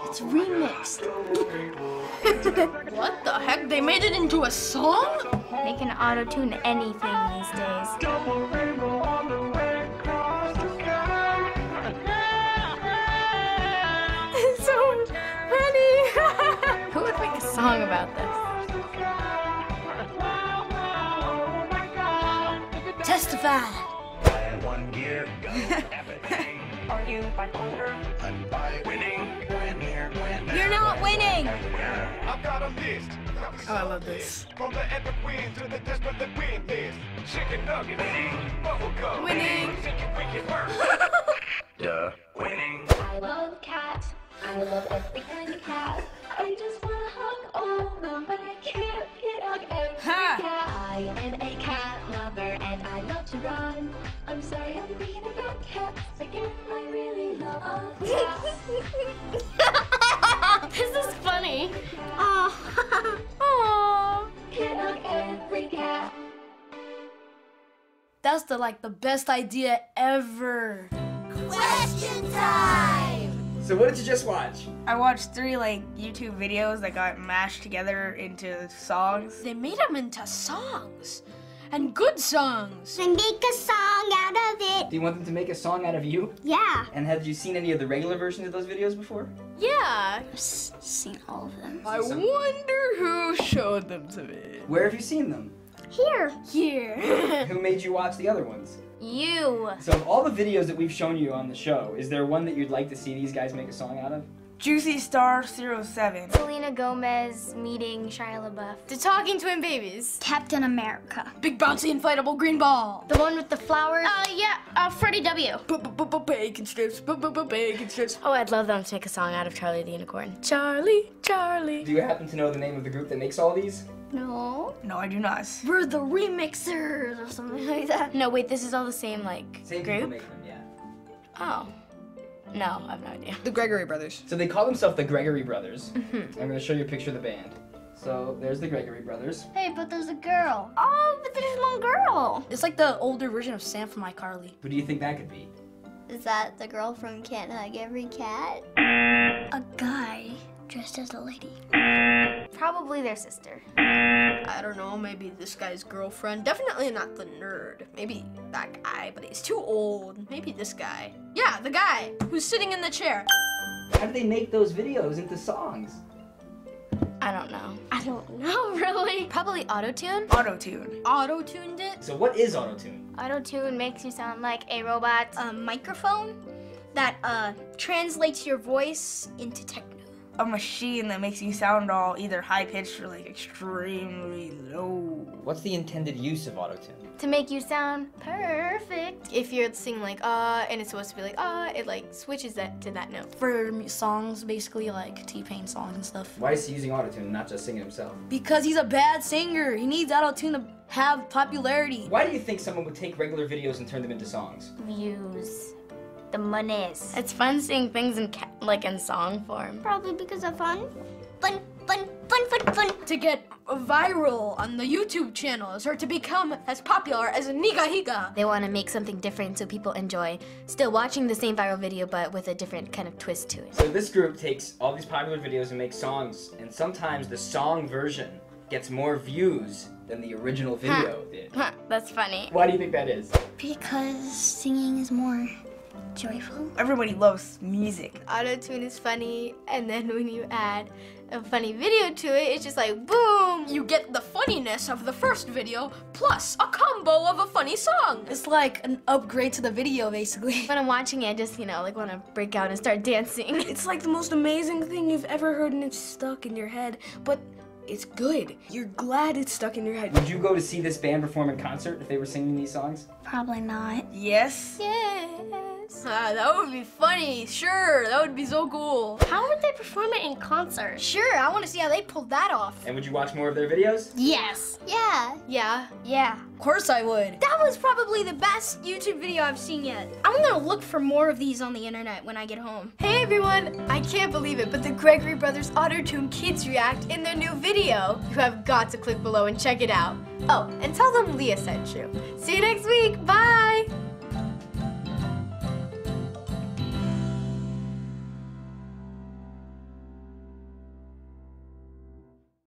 It's remixed. What the heck? They made it into a song? They can auto-tune anything these days. It's so funny. Who would make a song about this? Testify. Buy one gear, go everything. Are you bipolar? I'm by winning. Win here, win there. You're not winning. I've got a list. Oh, I love this. From the epic queen to the desperate queen list. Chicken nugget. Winning. Bubble gum. Winning. Duh. Winning. I love cats. I love every kind of cat. I just want to hug all of them, but I can't hug every cat. I am a cat lover and I love to run. I'm sorry I'm thinking about cats again. I really love cats. This is funny. Oh. Oh. Can't hug every cat. That's the best idea ever. Question time! So what did you just watch? I watched 3 YouTube videos that got mashed together into songs. They made them into songs. And good songs. And make a song out of it. Do you want them to make a song out of you? Yeah. And have you seen any of the regular versions of those videos before? Yeah. I've seen all of them. I wonder who showed them to me. Where have you seen them? Here. Here. Who made you watch the other ones? You. So of all the videos that we've shown you on the show, is there one that you'd like to see these guys make a song out of? Juicy Star 07. Selena Gomez meeting Shia LaBeouf. The Talking Twin Babies. Captain America. Big bouncy inflatable green ball. The one with the flowers. Freddie W. Bacon strips. Bacon strips. Oh, I'd love them to make a song out of Charlie the Unicorn. Charlie, Charlie. Do you happen to know the name of the group that makes all these? No. No, I do not. We're the remixers or something like that. No, wait, this is all the same, Same people group? make them, yeah. Oh. No, I have no idea. The Gregory Brothers. So they call themselves the Gregory Brothers. I'm going to show you a picture of the band. So there's the Gregory Brothers. Hey, but there's a girl. Oh, but there's one girl. It's like the older version of Sam from iCarly. Who do you think that could be? Is that the girl from Can't Hug Every Cat? A guy dressed as a lady. Probably their sister. I don't know, maybe this guy's girlfriend. Definitely not the nerd. Maybe that guy, but he's too old. Maybe this guy. Yeah, the guy who's sitting in the chair. How do they make those videos into songs? I don't know. I don't know, really. Probably auto-tune. Auto-tune. Auto-tuned it. So what is autotune? Auto-tune makes you sound like a robot. A microphone that translates your voice into techno. A machine that makes you sound all either high-pitched or extremely low. What's the intended use of autotune? To make you sound perfect. If you're singing and it's supposed to be it switches that to that note. For songs, basically like T-Pain songs and stuff. Why is he using autotune and not just singing himself? Because he's a bad singer. He needs auto-tune to have popularity. Why do you think someone would take regular videos and turn them into songs? Views. The monies. It's fun seeing things in in song form. Probably because of fun. Fun. To get viral on the YouTube channels or to become as popular as Niga Higa. They want to make something different so people enjoy still watching the same viral video but with a different kind of twist to it. So this group takes all these popular videos and makes songs, and sometimes the song version gets more views than the original video did. Huh, that's funny. Why do you think that is? Because singing is more joyful. Everybody loves music. Auto-tune is funny, and then when you add a funny video to it, it's just boom! You get the funniness of the first video, plus a combo of a funny song. It's like an upgrade to the video, basically. When I'm watching it, I just, want to break out and start dancing. It's like the most amazing thing you've ever heard, and it's stuck in your head, but it's good. You're glad it's stuck in your head. Would you go to see this band perform in concert if they were singing these songs? Probably not. Yes. Yes. That would be funny. Sure, that would be so cool. How would they perform it in concert? Sure, I want to see how they pulled that off. And would you watch more of their videos? Yes. Yeah. Yeah. Yeah. Of course I would. That was probably the best YouTube video I've seen yet. I'm gonna look for more of these on the internet when I get home. Hey everyone! I can't believe it, but the Gregory Brothers Auto-Tune Kids React in their new video. You have got to click below and check it out. Oh, and tell them Leah sent you. See you next week!